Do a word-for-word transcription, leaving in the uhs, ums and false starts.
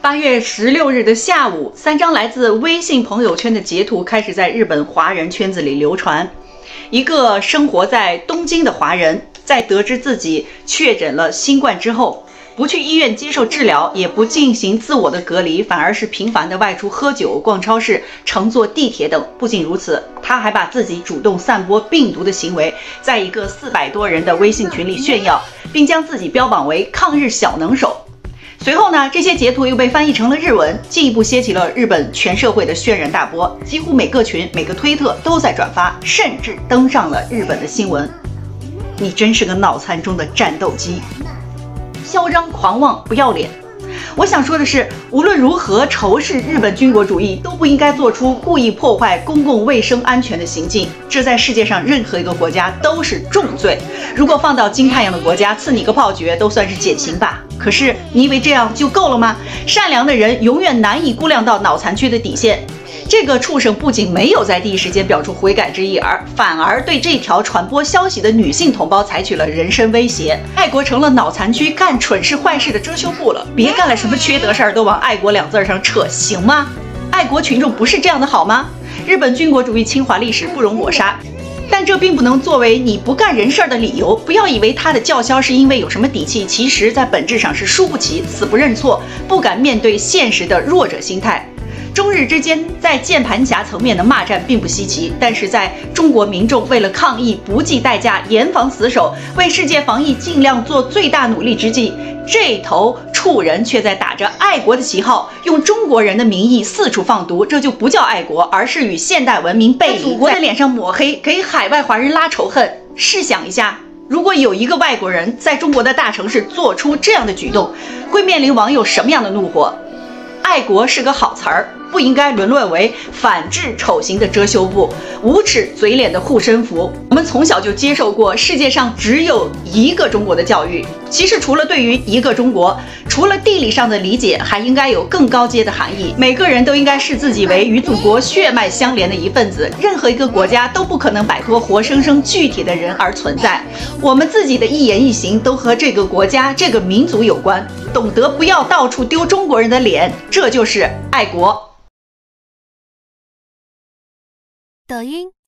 八月十六日的下午，三张来自微信朋友圈的截图开始在日本华人圈子里流传。一个生活在东京的华人，在得知自己确诊了新冠之后，不去医院接受治疗，也不进行自我的隔离，反而是频繁的外出喝酒、逛超市、乘坐地铁等。不仅如此，他还把自己主动散播病毒的行为，在一个四百多人的微信群里炫耀，并将自己标榜为抗日小能手。随后呢，这些截图又被翻译成了日文，进一步掀起了日本全社会的渲染大波，几乎每个群、每个推特都在转发，甚至登上了日本的新闻。你真是个脑残中的战斗机，嚣张狂妄不要脸。我想说的是，无论如何仇视日本军国主义，都不应该做出故意破坏公共卫生安全的行径，这在世界上任何一个国家都是重罪。如果放到金太阳的国家，赐你个炮决都算是减刑吧。可是你以为这样就够了吗？善良的人永远难以估量到脑残区的底线。这个畜生不仅没有在第一时间表出悔改之意，而反而对这条传播消息的女性同胞采取了人身威胁。爱国成了脑残区干蠢事坏事的遮羞布了，别干了什么缺德事儿都往爱国两字上扯，行吗？爱国群众不是这样的好吗？日本军国主义侵华历史不容抹杀，但这并不能作为你不干人事的理由。不要以为他的叫嚣是因为有什么底气，其实在本质上是输不起、死不认错、不敢面对现实的弱者心态。中日之间在键盘侠层面的骂战并不稀奇，但是在中国民众为了抗疫不计代价、严防死守，为世界防疫尽量做最大努力之际，这头畜人却在打着爱国的旗号，用中国人的名义四处放毒，这就不叫爱国，而是与现代文明背离，祖国的脸上抹黑，给海外华人拉仇恨。试想一下，如果有一个外国人在中国的大城市做出这样的举动，会面临网友什么样的怒火？爱国是个好词儿，不应该沦落为反制丑行的遮羞布，无耻嘴脸的护身符。我们从小就接受过世界上只有一个中国的教育，其实除了对于一个中国，除了地理上的理解，还应该有更高阶的含义。每个人都应该视自己为与祖国血脉相连的一份子，任何一个国家都不可能摆脱活生生具体的人而存在。我们自己的一言一行都和这个国家、这个民族有关，懂得不要到处丢中国人的脸，这就是爱国。 抖音。